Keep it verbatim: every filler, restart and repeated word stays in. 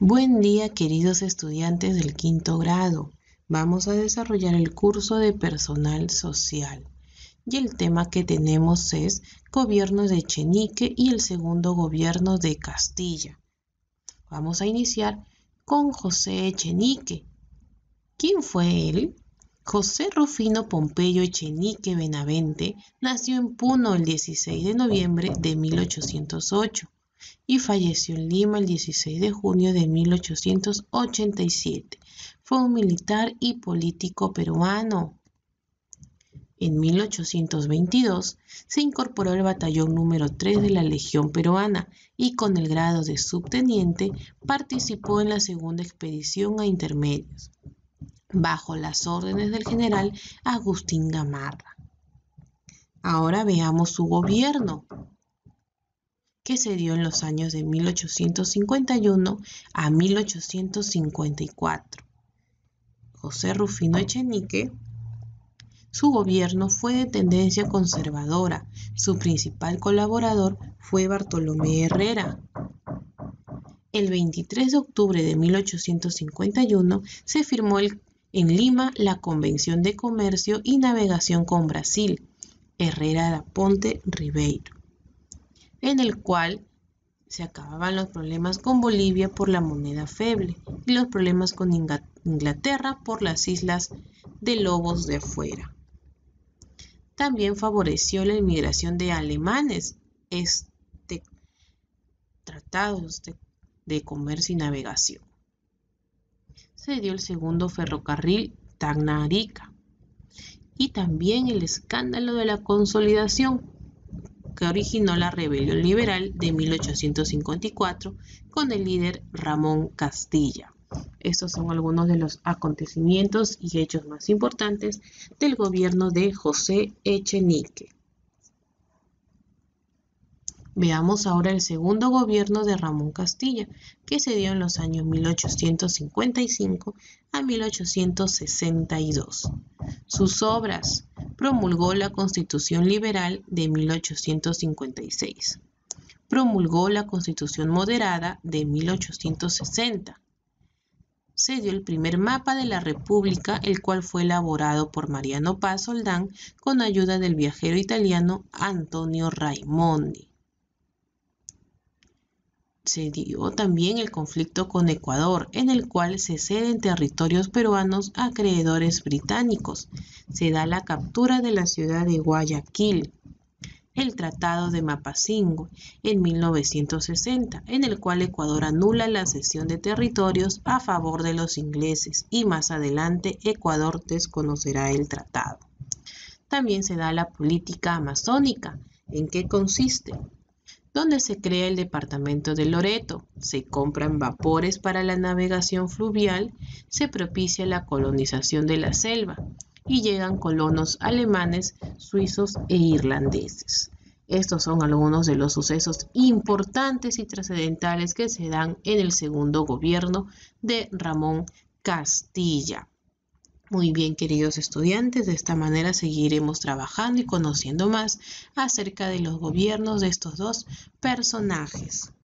Buen día, queridos estudiantes del quinto grado. Vamos a desarrollar el curso de personal social. Y el tema que tenemos es gobierno de Echenique y el segundo gobierno de Castilla. Vamos a iniciar con José Echenique. ¿Quién fue él? José Rufino Pompeyo Echenique Benavente nació en Puno el dieciséis de noviembre de mil ochocientos ocho y falleció en Lima el dieciséis de junio de mil ochocientos ochenta y siete. Fue un militar y político peruano. En mil ochocientos veintidós se incorporó al batallón número tres de la Legión Peruana y con el grado de subteniente participó en la segunda expedición a Intermedios, bajo las órdenes del general Agustín Gamarra. Ahora veamos su gobierno, que se dio en los años de mil ochocientos cincuenta y uno a mil ochocientos cincuenta y cuatro. José Rufino Echenique, su gobierno fue de tendencia conservadora. Su principal colaborador fue Bartolomé Herrera. El veintitrés de octubre de mil ochocientos cincuenta y uno se firmó el, en Lima la Convención de Comercio y Navegación con Brasil, Herrera da Ponte Ribeiro, en el cual se acababan los problemas con Bolivia por la moneda feble y los problemas con Inglaterra por las islas de Lobos de Afuera. También favoreció la inmigración de alemanes. Este tratado de, de comercio y navegación. Se dio el segundo ferrocarril Tacna-Arica y también el escándalo de la consolidación, que originó la rebelión liberal de mil ochocientos cincuenta y cuatro con el líder Ramón Castilla. Estos son algunos de los acontecimientos y hechos más importantes del gobierno de José Echenique. Veamos ahora el segundo gobierno de Ramón Castilla, que se dio en los años mil ochocientos cincuenta y cinco a mil ochocientos sesenta y dos. Sus obras: promulgó la Constitución Liberal de mil ochocientos cincuenta y seis. Promulgó la Constitución Moderada de mil ochocientos sesenta. Se dio el primer mapa de la República, el cual fue elaborado por Mariano Paz Soldán con ayuda del viajero italiano Antonio Raimondi. Se dio también el conflicto con Ecuador, en el cual se ceden territorios peruanos a acreedores británicos. Se da la captura de la ciudad de Guayaquil. El Tratado de Mapingo en mil novecientos sesenta, en el cual Ecuador anula la cesión de territorios a favor de los ingleses y más adelante Ecuador desconocerá el tratado. También se da la política amazónica. ¿En qué consiste? Donde se crea el departamento de Loreto, se compran vapores para la navegación fluvial, se propicia la colonización de la selva y llegan colonos alemanes, suizos e irlandeses. Estos son algunos de los sucesos importantes y trascendentales que se dan en el segundo gobierno de Ramón Castilla. Muy bien, queridos estudiantes, de esta manera seguiremos trabajando y conociendo más acerca de los gobiernos de estos dos personajes.